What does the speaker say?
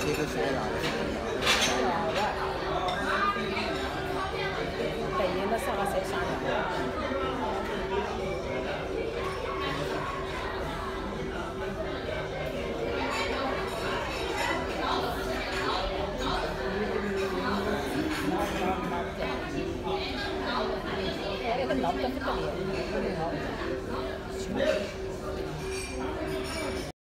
切个小牙的。 好的。对，你们啥个才想要？那个老不得不得了，